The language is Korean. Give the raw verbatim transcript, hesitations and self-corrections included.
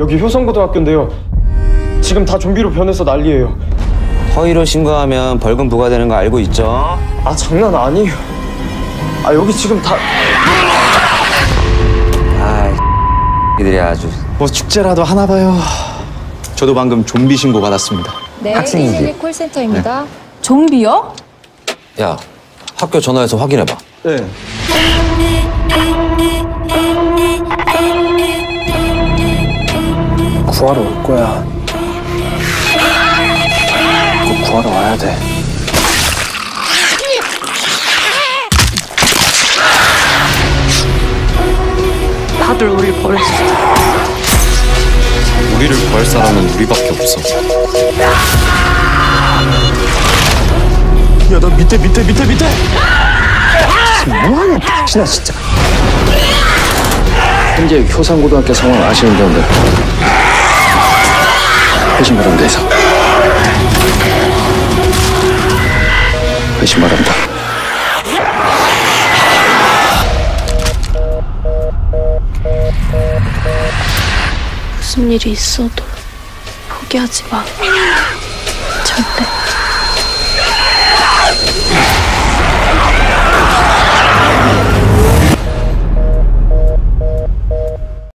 여기 효성고등학교인데요. 지금 다 좀비로 변해서 난리예요. 허위로 신고하면 벌금 부과되는 거 알고 있죠? 아, 장난 아니에요. 아, 여기 지금 다... 아이, 이들이 아주... 뭐 축제라도 하나 봐요. 저도 방금 좀비 신고 받았습니다. 네, 학생이지? 이십일 콜센터입니다. 좀비요? 야, 학교 전화해서 확인해봐. 네. 구하러 올 거야. 꼭 구하러 와야 돼. 다들 우릴 버렸어. 우리를 구할 사람은 우리밖에 없어. 야, 너 밑에 밑에 밑에 밑에! 뭐하냐, 당신아 진짜. 현재 효산고등학교 상황 아시는 분들 회신 바랍니다. 해서 회신 바랍니다. 무슨 일이 있어도 포기하지 마. 절대.